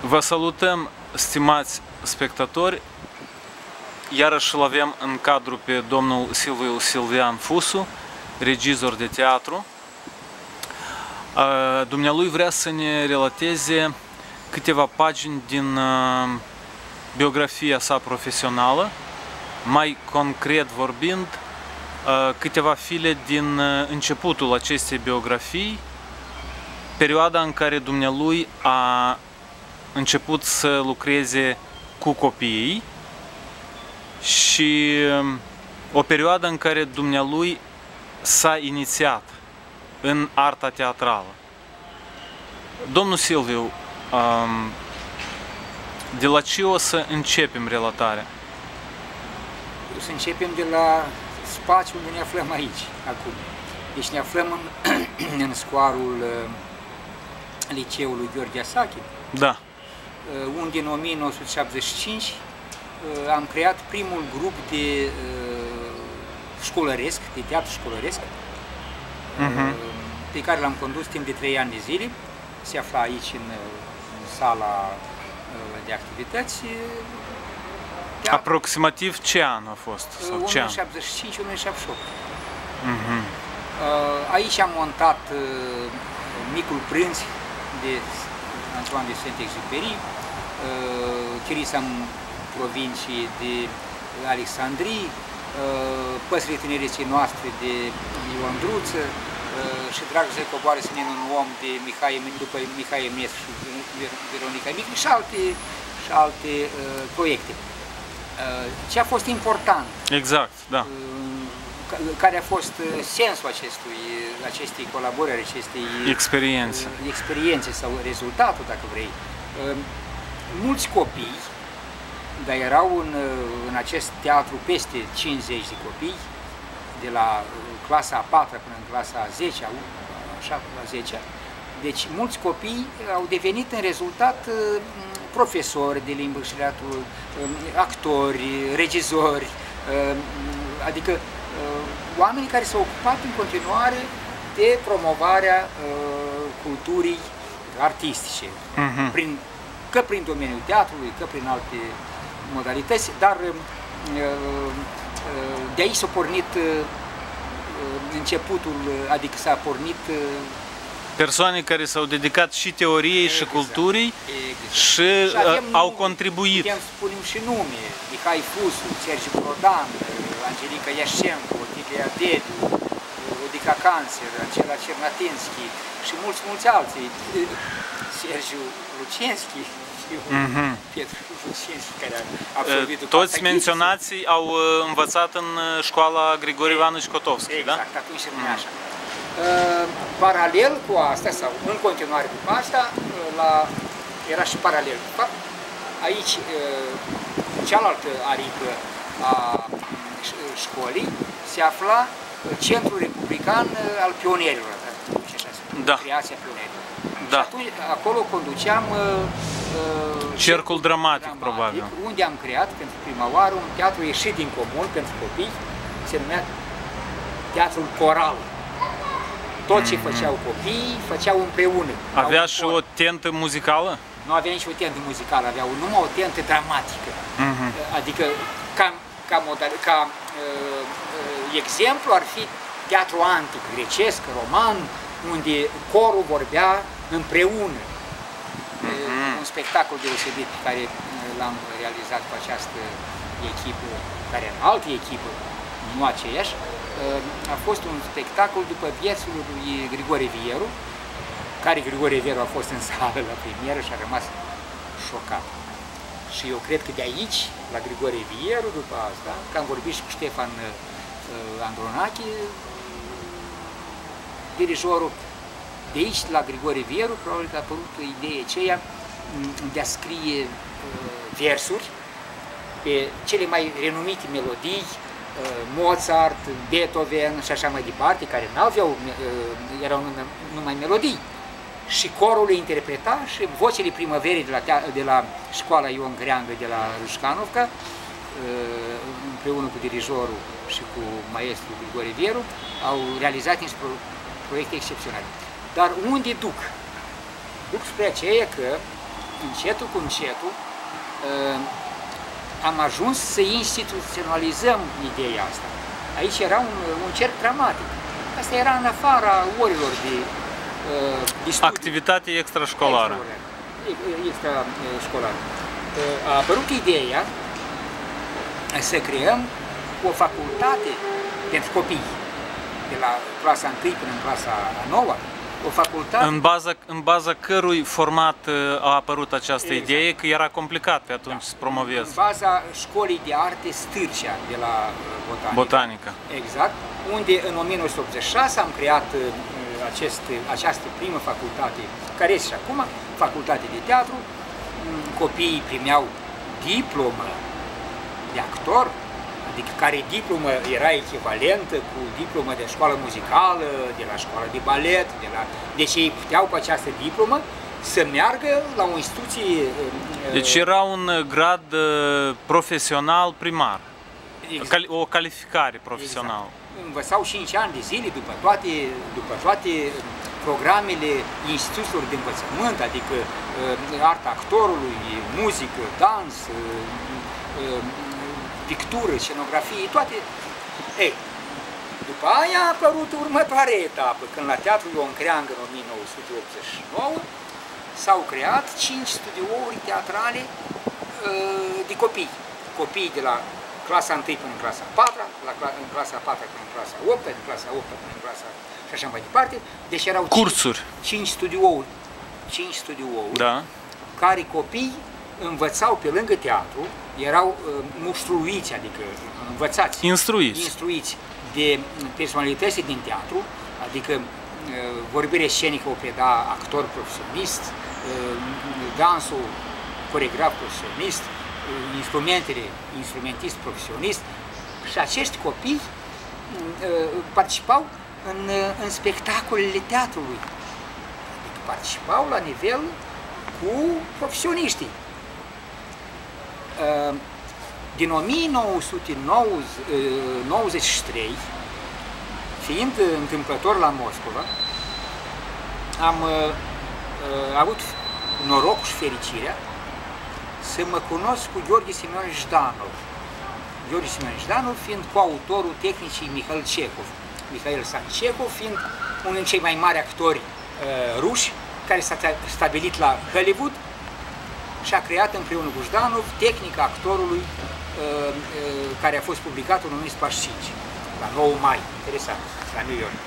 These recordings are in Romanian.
Vă salutăm, stimați spectatori. Iarăși îl avem în cadru pe domnul Silviu Silvian Fusu, regizor de teatru. Dumnealui vrea să ne relateze câteva pagini din biografia sa profesională, mai concret vorbind, câteva file din începutul acestei biografii, perioada în care dumnealui a început să lucreze cu copiii și o perioadă în care dumnealui s-a inițiat în arta teatrală. Domnul Silviu, de la ce o să începem relatarea? O să începem de la spațiul unde ne aflăm aici, acum. Deci ne aflăm în scoarul liceului Gheorghe Asache, Da. unde în 1975 am creat primul grup de școlăresc, de teatru școlăresc, pe care l-am condus timp de 3 ani de zile. Se afla aici în sala de activități. Aproximativ ce an a fost? Sau ce an? 1975-1978. Aici am montat Micul Prinț de Antoine de Saint-Exupéry, Chirisa în provincii de Alexandrie, Păsările tinereții noastre de Ion Druță și Dragostea coboară să ne un om de după Mihai Eminescu și Veronica Micli și alte proiecte. Ce a fost important? Exact, da. Care a fost sensul acestei colaborări, acestei experiențe sau rezultatul, dacă vrei. Mulți copii, dar erau în acest teatru peste 50 de copii, de la clasa a 4 până în clasa a 10, așa, la 10. Deci mulți copii au devenit în rezultat profesori de limbă și literatură, actori, regizori, adică oamenii care s-au ocupat în continuare de promovarea culturii artistice, că prin domeniul teatrului, că prin alte modalități, dar de aici s-a pornit începutul, adică s-a pornit persoane care s-au dedicat și teoriei și culturii și au contribuit. Putem spunem și nume: Mihai Fusu, Sergiu Prodan, Angelica Iașenko, Otilia Dediu, Odica Cancer, Angela Cernatinski și mulți alții, Sergiu Lucenski, Pietru Lucenski, care a absolvit toți menționații au învățat în școala Grigore Ivanovici Kotovski, da? Exact, atunci rămâne așa. Paralel cu asta, sau în continuare cu asta, era și paralel. Aici, cealaltă aripă a școlii, se afla Centrul Republican al Pionierilor, da. Creația Pionierilor. Da. Și atunci, acolo conduceam Cercul Dramatic, probabil. Unde am creat pentru prima oară un teatru ieșit din comun pentru copii, se numea Teatrul Coral. Tot ce făceau copiii, făceau împreună. Avea și o tentă muzicală? Nu avea nici o tentă muzicală, aveau numai o tentă dramatică. Adică, ca exemplu, ar fi teatru antic, grecesc, roman, unde corul vorbea împreună. Un spectacol deosebit pe care l-am realizat cu această echipă, care era altă echipă, nu aceeași. A fost un spectacol după viersul lui Grigore Vieru, care Grigore Vieru a fost în sală la premieră și a rămas șocat. Și eu cred că de aici, la Grigore Vieru, după asta, că am vorbit și cu Ștefan Andronache, dirijorul, de aici, la Grigore Vieru, probabil că a apărut ideea aceea de a scrie versuri pe cele mai renumite melodii, Mozart, Beethoven și așa mai departe, care erau numai melodii. Și corul le interpreta și vocele primăverii de la școala Ion Greangă de la Rușcanovca, împreună cu dirijorul și cu maestrul Grigore Vieru, au realizat niște proiecte excepționale. Dar unde duc? Duc spre aceea că încetul cu încetul am ajuns să instituționalizăm ideea asta. Aici era un cerc dramatic. Asta era în afara orilor de studii. Activitate extrașcolară. Extrașcolară. A apărut ideea să creăm o facultate pentru copii, de la clasa 1 până în clasa 9, o facultate... În baza cărui format a apărut această idee, că era complicat pe atunci să promovezi. În baza școlii de arte Stârcea, de la Botanică. Exact, unde în 1986 am creat această primă facultate, care este și acum, facultate de teatru. Copiii primeau diplomă de actor, adică care diplomă era echivalentă cu diplomă de școală muzicală, de la școală de balet, deci ei puteau cu această diplomă să meargă la o instituție... Deci era un grad profesional primar, exact. O calificare profesională. Exact. Învățau 5 ani de zile după toate programele instituțiilor de învățământ, adică arta actorului, muzică, dans, pictură, scenografie, toate. Ei, după aia a apărut următoarea etapă, când la Teatrul Ion Creangă în 1989 s-au creat 5 studiouri teatrale de copii. Copii de la clasa 1 până în clasa 4, în clasa 4 până în clasa 8, în clasa 8 până în clasa și așa mai departe. Deci erau cursuri. 5 studiouri da. Care copii învățau pe lângă teatru, erau muștruiți, adică învățați, instruiți de personalități din teatru, adică vorbire scenică o preda actor profesionist, dansul coregraf profesionist, instrumentist profesionist, și acești copii participau în spectacolele teatrului, adică participau la nivel cu profesioniștii. Din 1993, fiind întâmplător la Moscova, am avut norocul și fericirea să mă cunosc cu Gheorghe Semionovici Jdanov. Gheorghe Semionovici Jdanov fiind coautorul tehnicii Mihail Cehov. Mihail Cehov fiind unul din cei mai mari actori ruși care s-a stabilit la Hollywood și a creat împreună cu Jdanov tehnica actorului care a fost publicat în 1945, la 9 mai, interesant, la New York.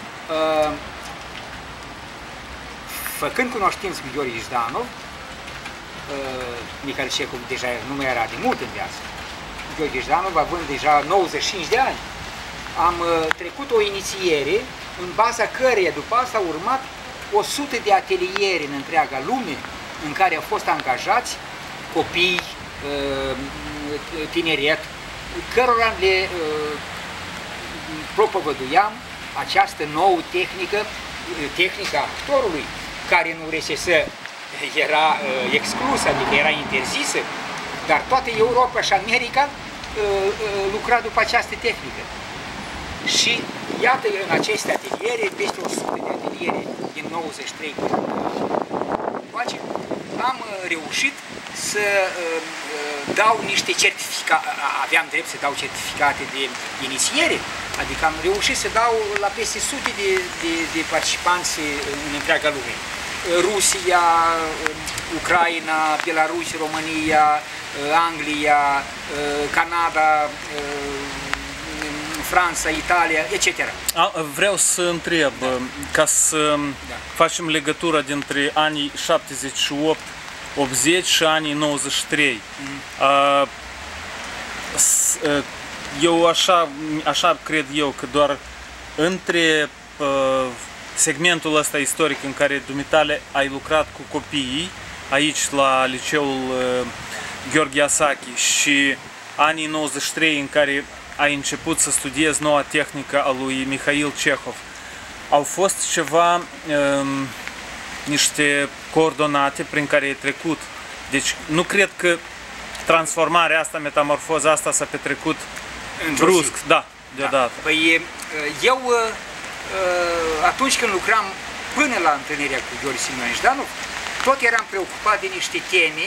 Făcând cunoștință cu Gheorghe Jdanov, Mihail Cehov deja nu mai era de mult în viață, Gheorghe Jdanov având deja 95 de ani, am trecut o inițiere în baza căreia după asta au urmat 100 de ateliere în întreaga lume în care au fost angajați copii, tineret, cărora le propovăduiam această nouă tehnică, tehnica actorului, care în URSS era exclusă, adică era interzisă, dar toată Europa și America lucra după această tehnică. Și iată, în aceste ateliere, peste 100 de ateliere din 93 încoace, am reușit să dau niște certificate, aveam drept să dau certificate de inițiere, adică am reușit să dau la peste sute de participanți în întreaga lume. Rusia, Ucraina, Belarus, România, Anglia, Canada, Franța, Italia, etc. Vreau să întreb, ca să facem legătura dintre anii 78, 80 și anii 93. Eu așa cred eu că doar între segmentul ăsta istoric în care dumitale ai lucrat cu copiii, aici la liceul Gheorghe Asachi, și anii 93 în care ai început să studiezi noua tehnică a lui Mihail Cehov, au fost ceva, niște coordonate prin care ai trecut. Deci nu cred că transformarea asta, metamorfoza asta s-a petrecut brusc, deodată. Păi eu, atunci când lucram până la întâlnirea cu Gheorghe Semionovici Jdanov, tot eram preocupat de niște teme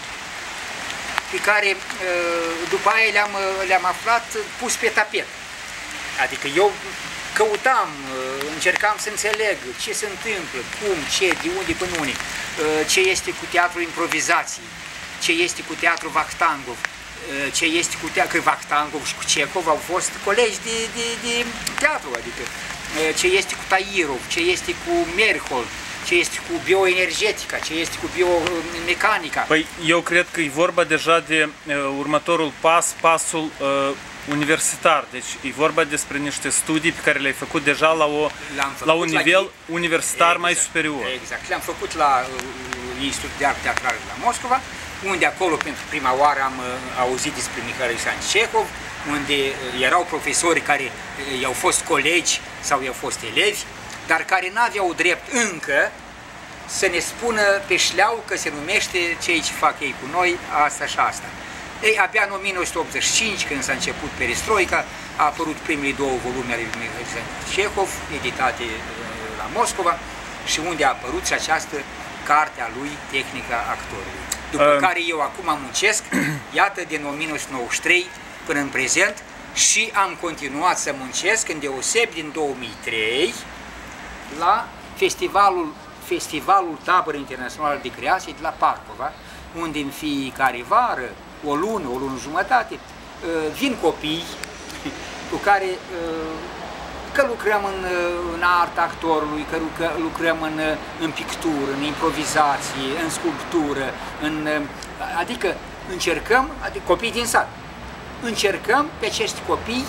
pe care după aia le-am aflat pus pe tapet. Adică eu căutam, încercam să înțeleg ce se întâmplă, cum, ce, de unde până unde, ce este cu teatrul improvizației, ce este cu teatrul Vakhtangov, ce este cu teatrul Vakhtangov și cu Cehov au fost colegi de teatru, adică ce este cu Tairov, ce este cu Merhol, ce este cu bioenergetica, ce este cu biomecanica. Păi eu cred că e vorba deja de următorul pas, pasul universitar. Deci e vorba despre niște studii pe care le-ai făcut deja la un nivel universitar exact, mai superior. Exact. Le-am făcut la Institutul de Art Teatrală de la Moscova, unde acolo pentru prima oară am auzit despre Mihail Alexandrovich Cehov, unde erau profesori care i-au fost colegi sau i-au fost elevi, dar care n-aveau drept încă să ne spună pe șleau că se numește ceea ce fac ei cu noi, asta și asta. Ei, abia în 1985, când s-a început perestroica, a apărut primele două volume ale lui Mihail Cehov, editate la Moscova, și unde a apărut și această carte a lui, Tehnica actorului. După care eu acum muncesc, iată, din 1993 până în prezent, și am continuat să muncesc, îndeosebi din 2003, la Festivalul Tabără Internațională de Creație de la Parcova, unde în fiecare vară, o lună jumătate, vin copii cu care că lucrăm în arta actorului, că lucrăm în pictură, în improvizație, în sculptură, adică încercăm, copii din sat, încercăm pe acești copii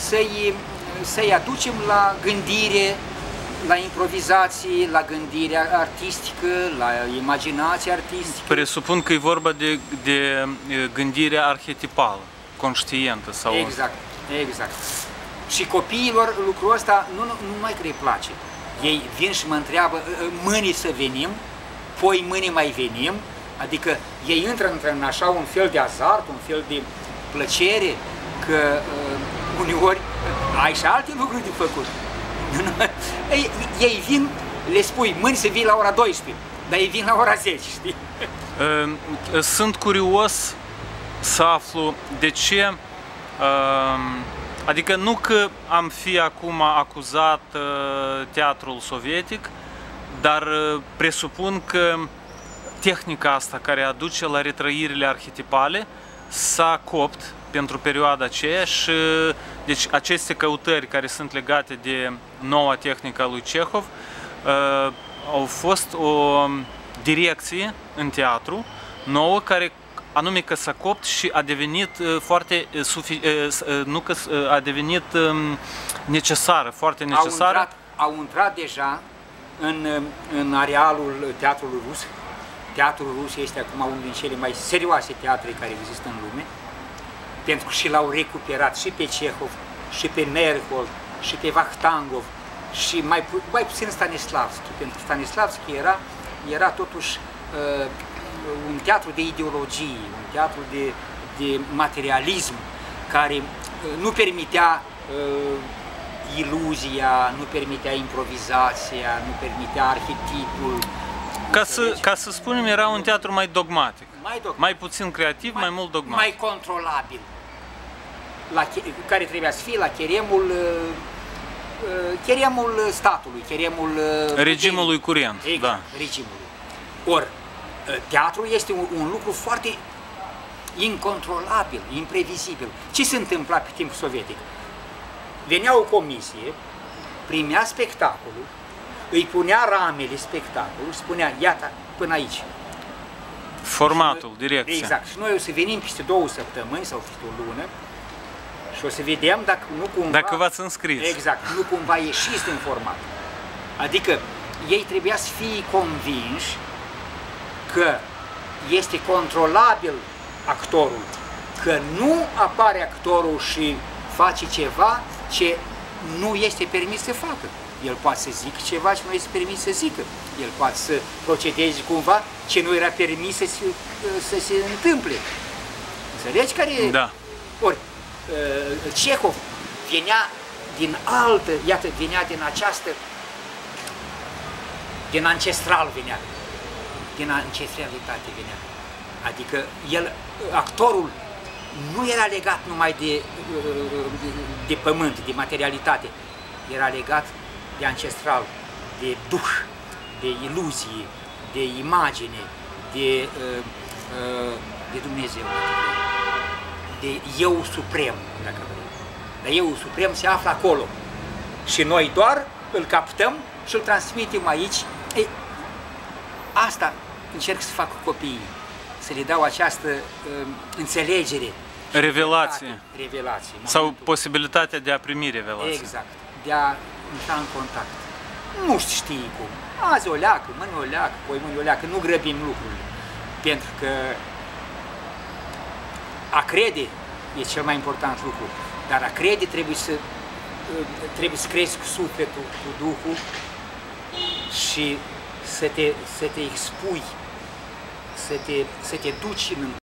să-i aducem la gândire, la improvizație, la gândire artistică, la imaginație artistică. Presupun că e vorba de gândire arhetipală, conștientă sau... Exact, exact. Și copiilor lucrul ăsta nu numai că îi place. Ei vin și mă întreabă, mâine să venim, poi mâine mai venim, adică ei intră în așa un fel de azart, un fel de plăcere, că uneori ai și alte lucruri de făcut. Ei vin, le spui, mâine să vii la ora 12, dar ei vin la ora 10, știi? Sunt curios să aflu de ce, adică nu că am fi acum acuzat teatrul sovietic, dar presupun că tehnica asta care aduce la retrăirile arhetipale s-a copt pentru perioada aceea și deci aceste căutări care sunt legate de noua tehnică a lui Cehov au fost o direcție în teatru nouă care anume că s-a copt și a devenit foarte nu că a devenit necesară, foarte necesară. Au intrat deja în arealul teatrului rus. Teatrul rus este acum unul din cele mai serioase teatre care există în lume, pentru că și l-au recuperat și pe Cehov, și pe Merhol, și pe Vakhtangov, și mai puțin Stanislavski, pentru că Stanislavski era totuși un teatru de ideologie, un teatru de materialism, care nu permitea iluzia, nu permitea improvizația, nu permitea arhetipul. Ca să spunem, era un teatru mai dogmatic. Mai puțin creativ, mai mult dogmatic. Mai controlabil. Care trebuia să fie la cheremul statului, cheremul regimului curent. Exact, da. Regimului. Ori, teatrul este un lucru foarte incontrolabil, imprevizibil. Ce se întâmpla pe timpul sovietic? Venea o comisie, primea spectacolul, îi punea ramele spectacolul, spunea, iată, până aici. Formatul, direcția. Exact. Și noi o să venim peste 2 săptămâni sau peste o lună și o să vedem dacă nu cumva... Dacă v-ați înscris. Exact, nu cumva ieșiți din format. Adică ei trebuia să fie convinși că este controlabil actorul, că nu apare actorul și face ceva ce nu este permis să facă. El poate să zică ceva ce nu este permis să zică. El poate să procedeze cumva ce nu era permis să se întâmple. Înțelegi care e? Da. Ori, Cehov venea din altă, iată, venea din această, din ancestral venea. din ancestralitate venea. Adică actorul nu era legat numai de pământ, de materialitate, era legat de ancestral, de duh, de iluzie, de imagine, de Dumnezeu, de eu suprem, dacă vrei. Dar eu suprem se află acolo și noi doar îl captăm și îl transmitem aici. Asta încerc să fac cu copiii, să le dau această înțelegere. Revelație. Revelație. Sau posibilitatea de a primi revelație. Exact. De a intra în contact. Nu știi cum. Azi o leacă, mâine o leacă, poi mâine o leacă. Nu grăbim lucrurile. Pentru că a crede e cel mai important lucru. Dar a crede trebuie să crezi cu sufletul, cu Duhul și să te expui, să te duci în